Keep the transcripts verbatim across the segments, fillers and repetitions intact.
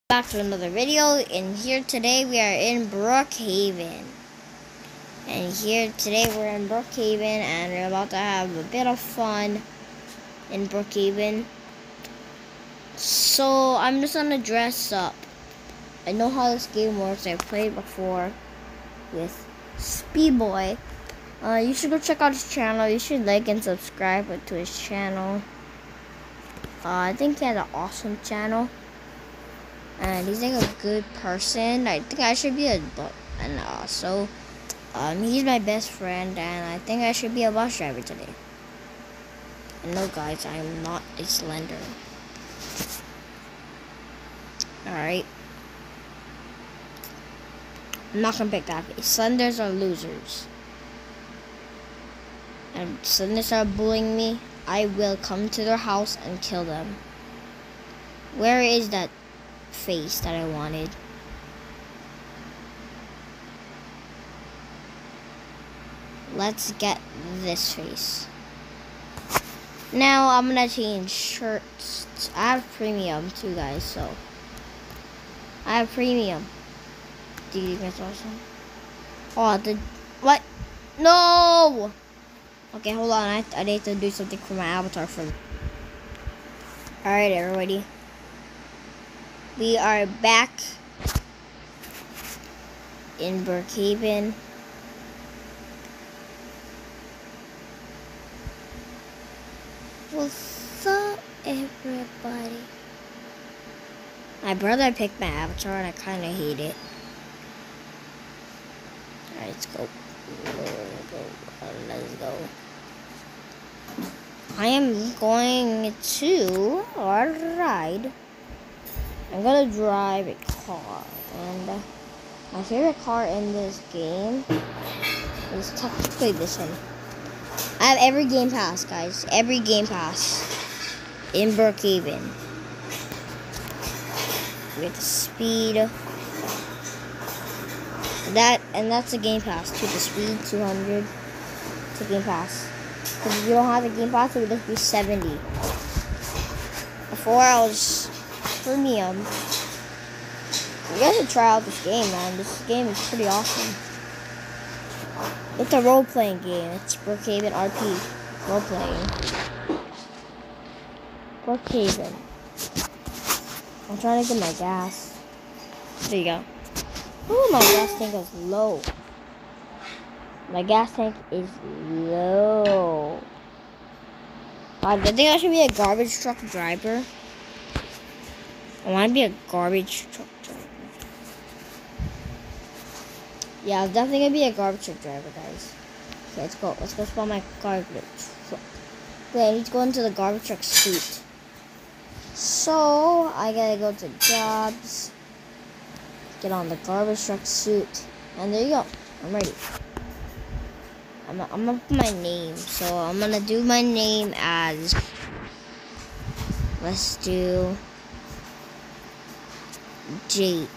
Back to another video, and here today we are in Brookhaven. And here today we're in Brookhaven, and we're about to have a bit of fun in Brookhaven. So I'm just gonna dress up. I know how this game works. I've played before with Speedboy. Uh, you should go check out his channel. You should like and subscribe to his channel. Uh, I think he has an awesome channel. And he's like a good person. I think I should be a bus, and also, um, he's my best friend, and I think I should be a bus driver today. And no, guys, I am not a Slender. All right, I'm not gonna pick that. Slenders are losers, and Slenders are bullying me. I will come to their house and kill them. Where is that face that I wanted? Let's get this face. Now I'm gonna change shirts. I have premium too, guys, so I have premium. Do you guys awesome? Oh, the what? No. Okay, hold on. I, I need to do something for my avatar for. All right, everybody. We are back in Brookhaven. What's up, everybody? My brother picked my avatar and I kind of hate it. Alright, let's go. Let's go. I am going to ride. I'm gonna drive a car, and uh, my favorite car in this game is technically this one. I have every game pass, guys. Every game pass in Brookhaven. With the speed. That and that's a game pass too. The speed two hundred. It's a game pass. Because if you don't have a game pass, it would just be seventy. Before I was premium. You guys should try out this game, man. This game is pretty awesome. It's a role-playing game. It's Brookhaven R P. Role-playing. Brookhaven. I'm trying to get my gas. There you go. Ooh, my gas tank is low. My gas tank is low. I think I should be a garbage truck driver. I want to be a garbage truck driver. Yeah, I'm definitely going to be a garbage truck driver, guys. Okay, let's go. Let's go spawn my garbage truck. Okay, I need to go into the garbage truck suit. So, I got to go to jobs. Get on the garbage truck suit. And there you go. I'm ready. I'm, I'm going to put my name. So, I'm going to do my name as... Let's do... Jake.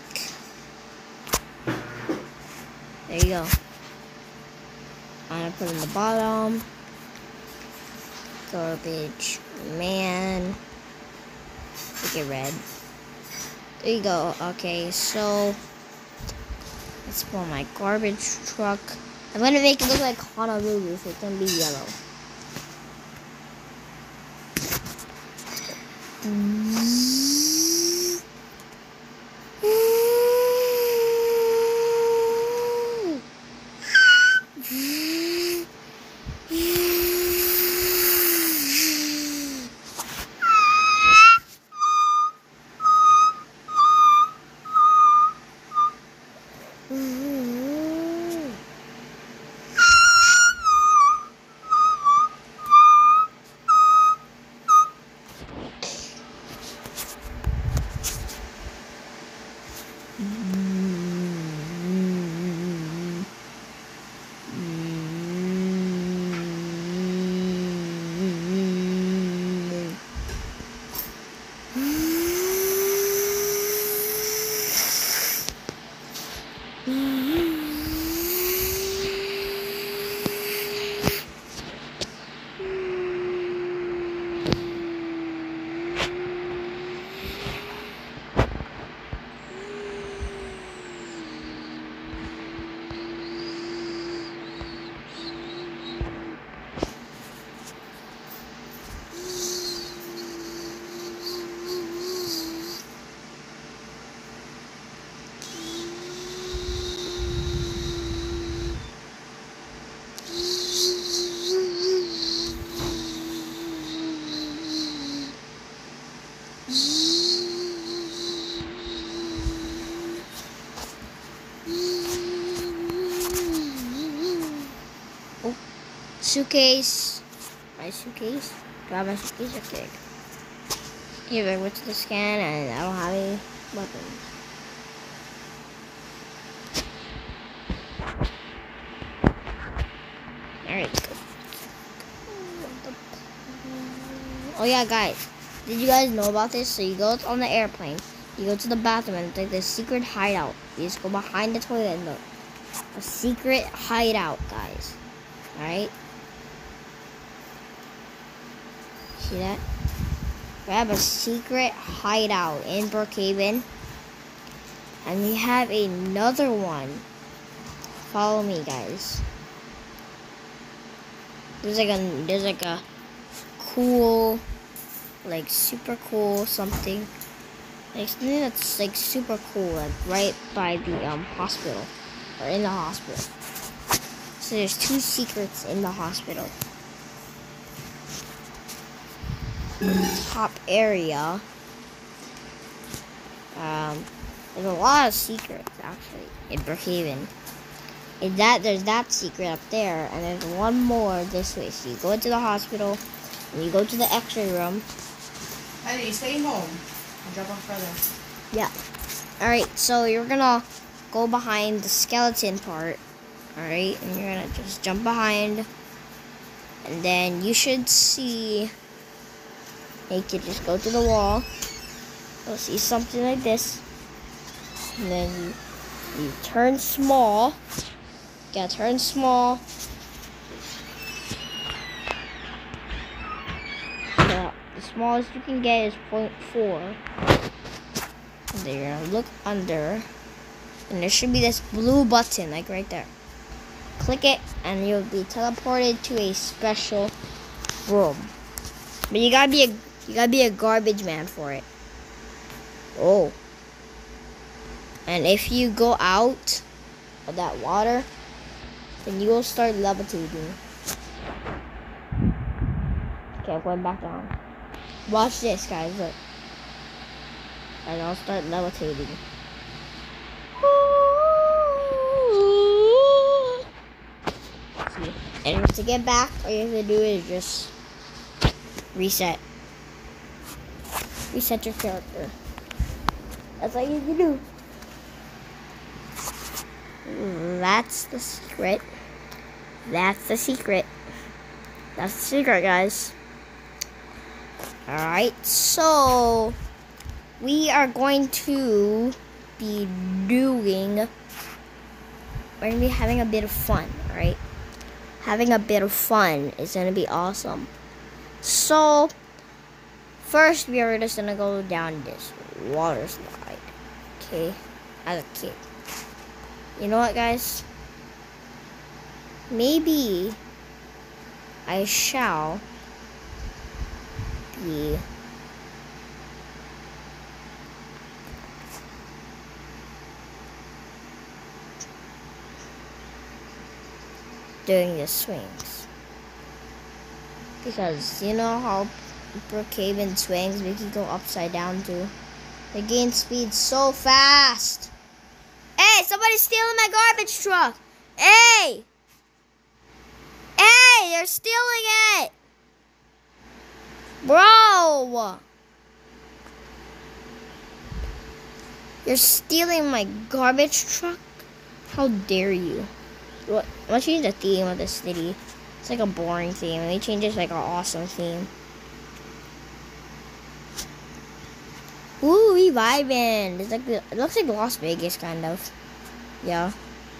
There you go. I'm gonna put in the bottom. Garbage man. Make it red. There you go. Okay, so let's put on my garbage truck. I'm gonna make it look like Honolulu, so it's gonna be yellow. suitcase. My suitcase? Do I have my suitcase? Okay. Here, I went to the scan and I don't have any weapons. Alright. Oh yeah, guys. Did you guys know about this? So you go on the airplane, you go to the bathroom and it's like this secret hideout. You just go behind the toilet and look. A secret hideout, guys. Alright? See that? We have a secret hideout in Brookhaven. And we have another one. Follow me, guys. There's like a there's like a cool, like super cool something. Like something that's like super cool, like right by the um hospital. Or in the hospital. So there's two secrets in the hospital. The top area. Um, there's a lot of secrets actually in Brookhaven. In that there's that secret up there, and there's one more this way. So you go into the hospital, and you go to the X-ray room. Eddie, stay home. I'll drop off further. Yeah. All right. So you're gonna go behind the skeleton part. All right, and you're gonna just jump behind, and then you should see. You can just go to the wall. You'll see something like this, and then you, you turn small. You gotta turn small. The, the smallest you can get is zero point four. And then you're gonna look under, and there should be this blue button, like right there. Click it, and you'll be teleported to a special room. But you gotta be a you gotta be a garbage man for it. Oh. And if you go out of that water, then you will start levitating. Okay, I'm going back down. Watch this, guys. Look. And I'll start levitating. See? And to get back, all you have to do is just reset. Reset your character. That's all you can do. That's the secret. That's the secret. That's the secret, guys. Alright, so we are going to be doing, we're going to be having a bit of fun, alright? Having a bit of fun is going to be awesome. So, first we are just going to go down this water slide, okay, as a kid. You know what, guys? Maybe I shall be doing the swings. Because you know how Brookhaven swings, we can go upside down too. They gain speed so fast. Hey, somebody's stealing my garbage truck. Hey! Hey, they're stealing it. Bro! You're stealing my garbage truck? How dare you? What? Let's change the theme of this city. It's like a boring theme. Let me change it to like an awesome theme. Ooh, we vibing. It's like the, it looks like Las Vegas, kind of. Yeah.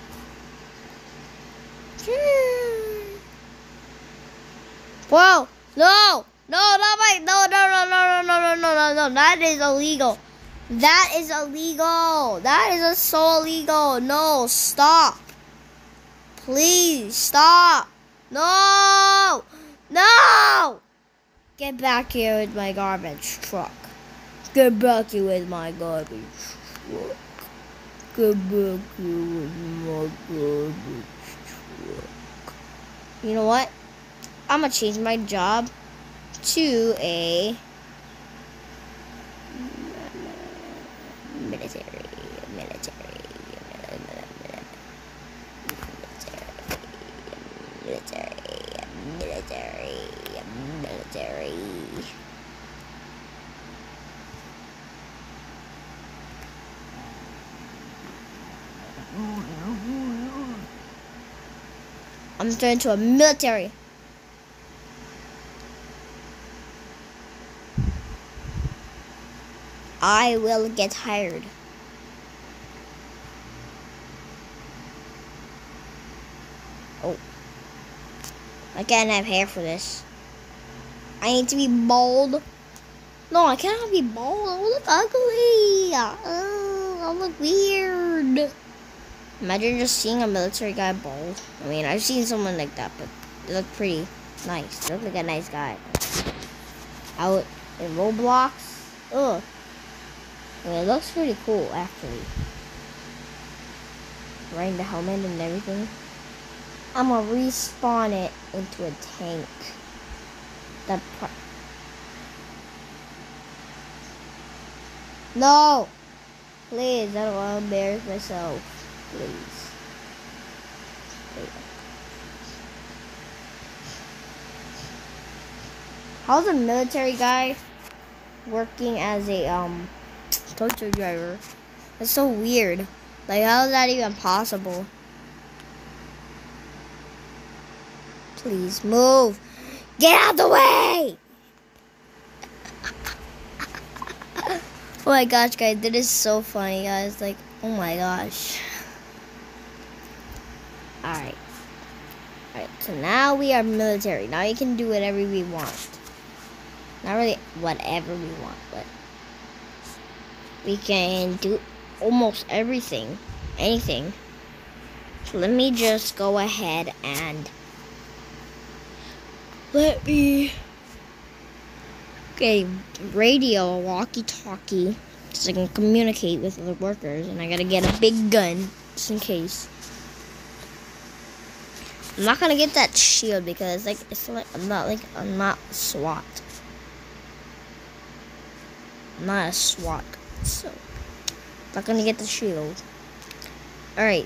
Whoa! No! No! Not my! No! No! No! No! No! No! No! No! No! That is illegal. That is illegal. That is so illegal. No! Stop! Please stop! No! No! Get back here with my garbage truck. Get back here with my garbage truck. Get back here with my garbage truck. You know what? I'm gonna change my job to a military, military, military, military, I'm turning into a military. I will get hired. Oh. I can't have hair for this. I need to be bald. No, I cannot be bald. I look ugly. Oh, I look weird. Imagine just seeing a military guy bald. I mean, I've seen someone like that, but they look pretty nice. They look like a nice guy. Out in Roblox. Ugh. I mean, it looks pretty cool, actually. Wearing the helmet and everything. I'm gonna respawn it into a tank. That part. No! Please, I don't want to embarrass myself. Please. Please. How's a military guy working as a um tow truck driver? That's so weird. Like, how is that even possible? Please move. Get out the way! Oh my gosh, guys, that is so funny, guys. Like, oh my gosh. Alright. Alright, so now we are military. Now you can do whatever we want. Not really whatever we want, but we can do almost everything. Anything. So let me just go ahead and let me get a radio, a walkie-talkie, so I can communicate with the workers, and I gotta get a big gun, just in case. I'm not gonna get that shield because like it's like I'm not like I'm not SWAT. I'm not a SWAT, so I'm not gonna get the shield. Alright.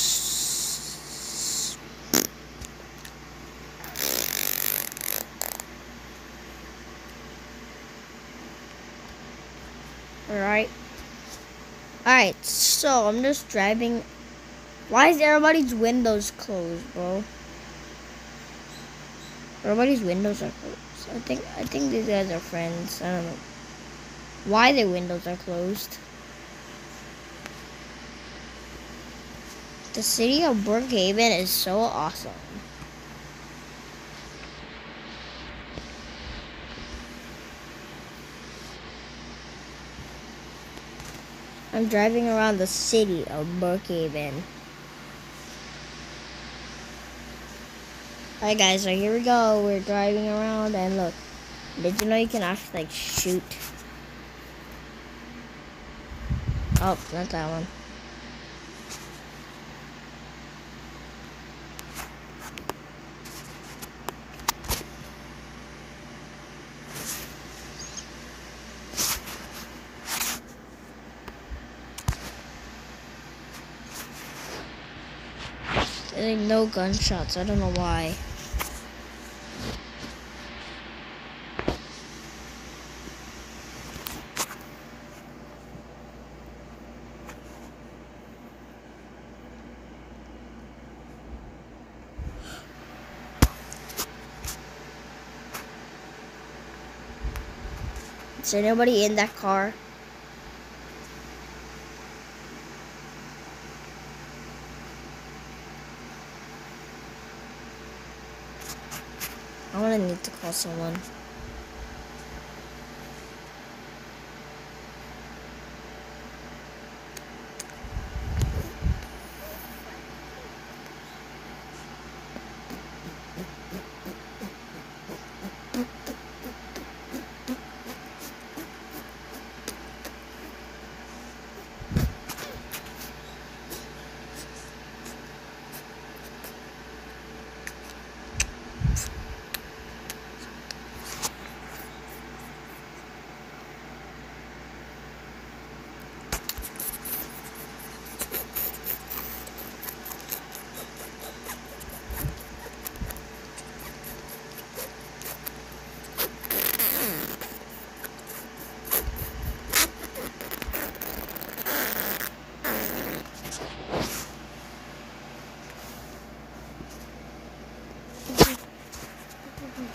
Alright. Alright, so I'm just driving. Why is everybody's windows closed, bro? Everybody's windows are closed. I think I think these guys are friends. I don't know why their windows are closed. The city of Brookhaven is so awesome. I'm driving around the city of Brookhaven. Alright guys, so here we go. We're driving around and look. Did you know you can actually like shoot? Oh, not that one. There's no gunshots. I don't know why. Is anybody in that car? I'm gonna need to call someone.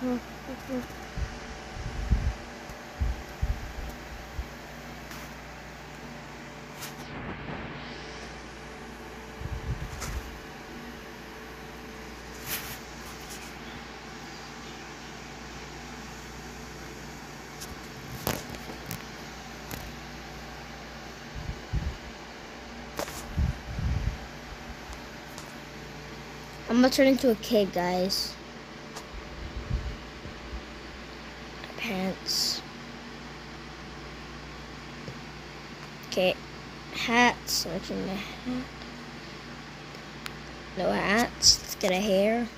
I'm gonna turn into a kid, guys. Pants. Okay, hats. Selecting my hat. No hats. Let's get a hair.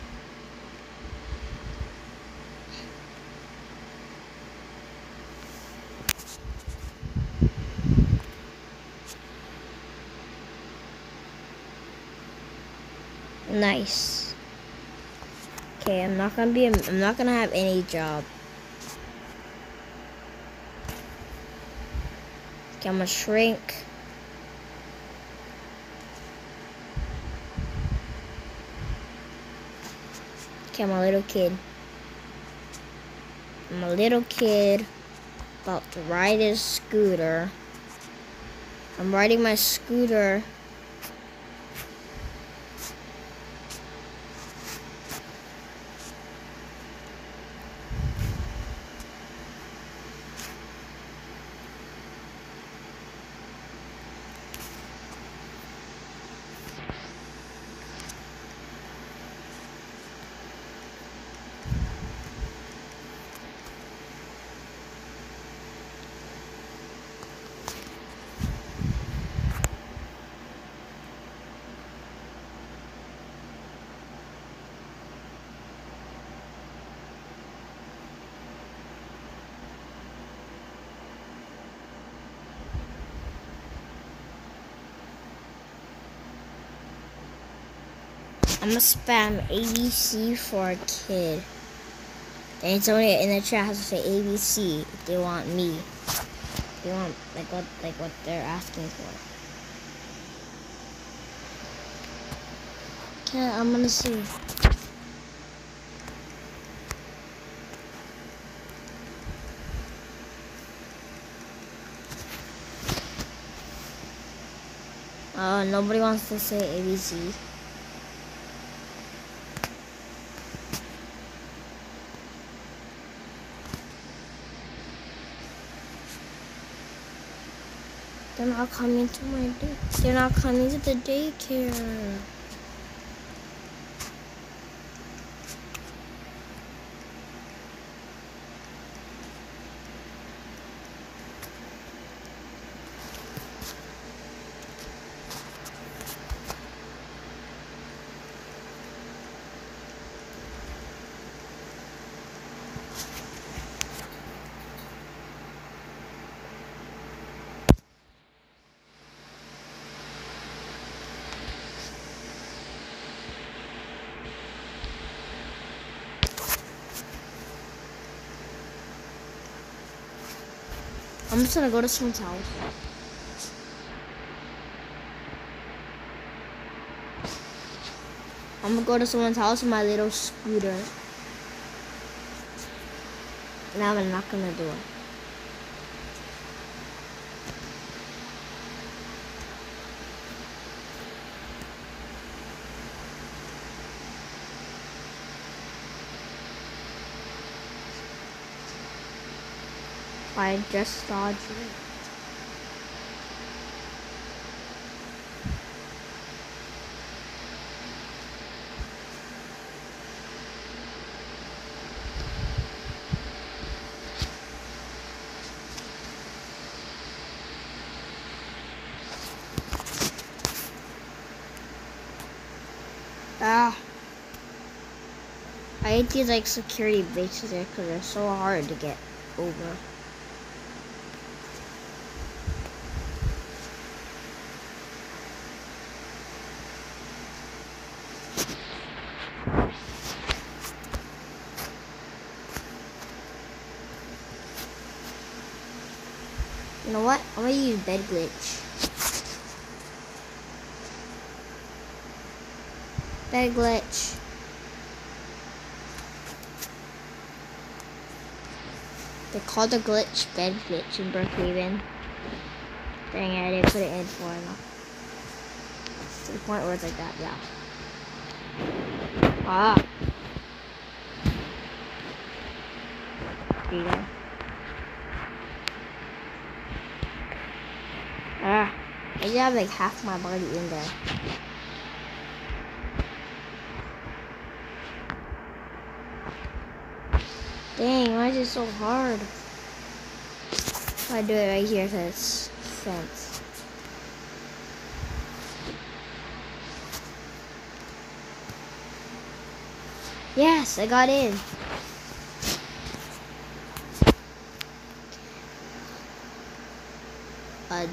Nice. Okay, I'm not gonna be. A, I'm not gonna have any job. Okay, I'm gonna shrink. Okay, I'm a little kid. I'm a little kid about to ride his scooter. I'm riding my scooter. I'm gonna spam A B C for a kid. And somebody in the chat has to say A B C if they want me. If they want like what like what they're asking for. Okay, I'm gonna see. Uh, nobody wants to say A B C. They're not coming to my day. They're not coming to the daycare. I'm just gonna go to someone's house. I'm gonna go to someone's house with my little scooter. Now I'm not gonna do it. I just dodged it. Ah. I hate these like security bases there because they're so hard to get over. You know what? I'm gonna use bed glitch. Bed glitch. They call the glitch bed glitch in Brookhaven. Dang it, I didn't put it in for enough. To the point where it's like that, yeah. Ah. There you go. Ah. I just have like half my body in there. Dang, why is it so hard? I do it right here to this fence. Yes, I got in. Uh,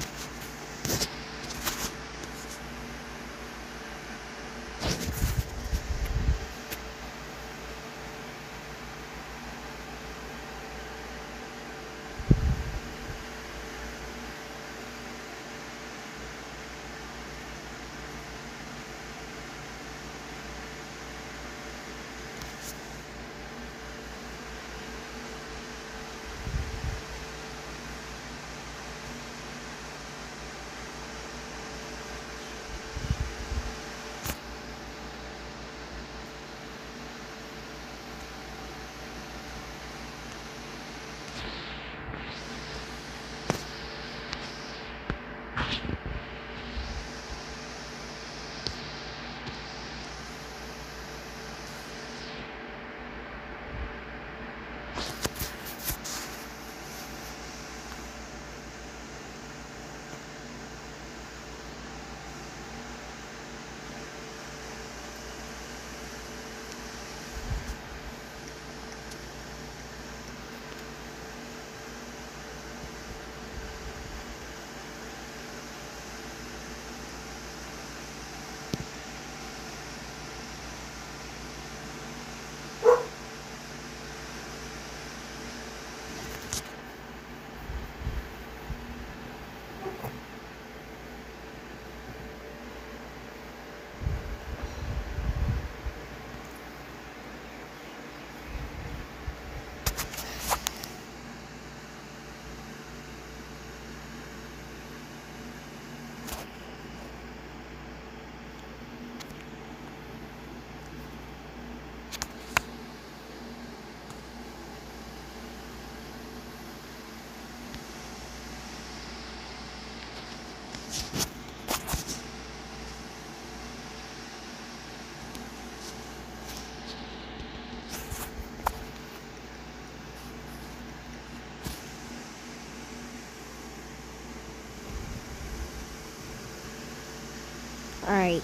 Alright.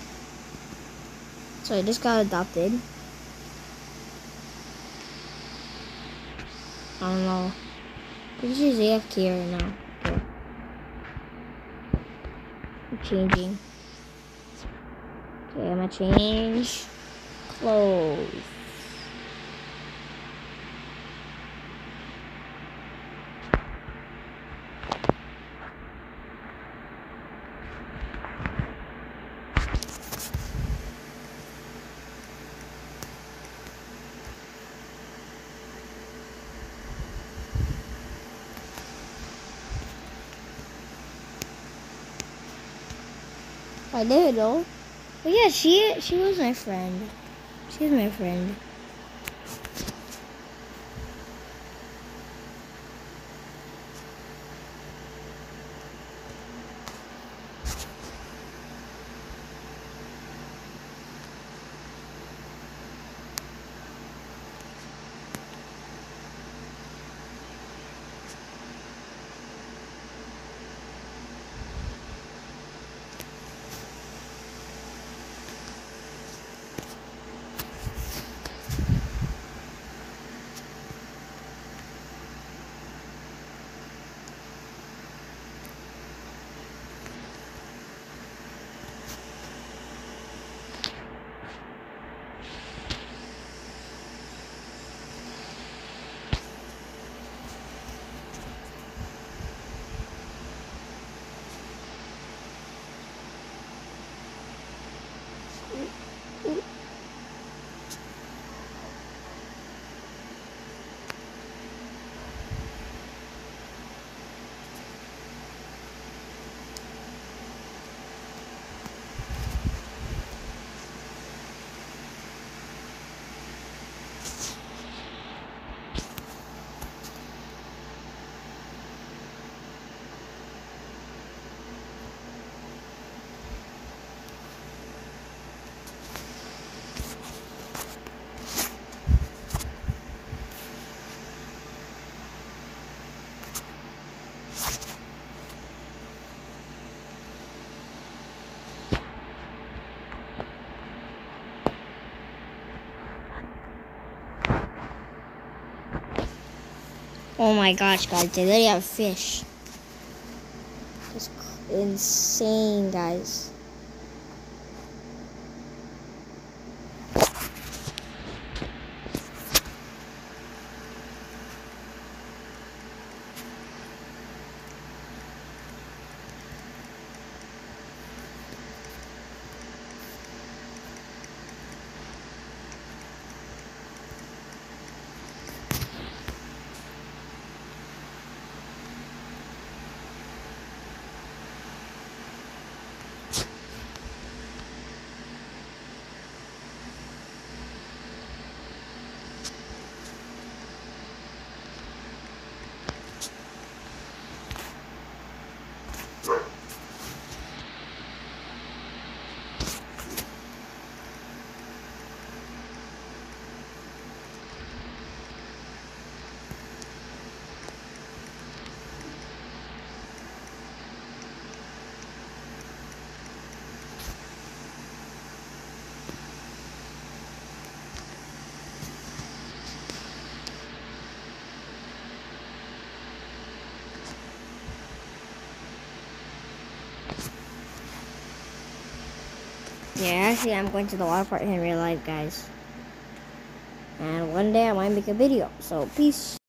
So I just got adopted. I don't know. I think she's A F K right now. Okay. I'm changing. Okay, I'm gonna change clothes. I did though. But yeah, she she was my friend. She's my friend. Oh my gosh, guys, they literally have fish. insane, guys. Yeah, actually, I'm going to the water park in real life, guys. And one day I might make a video. So, peace.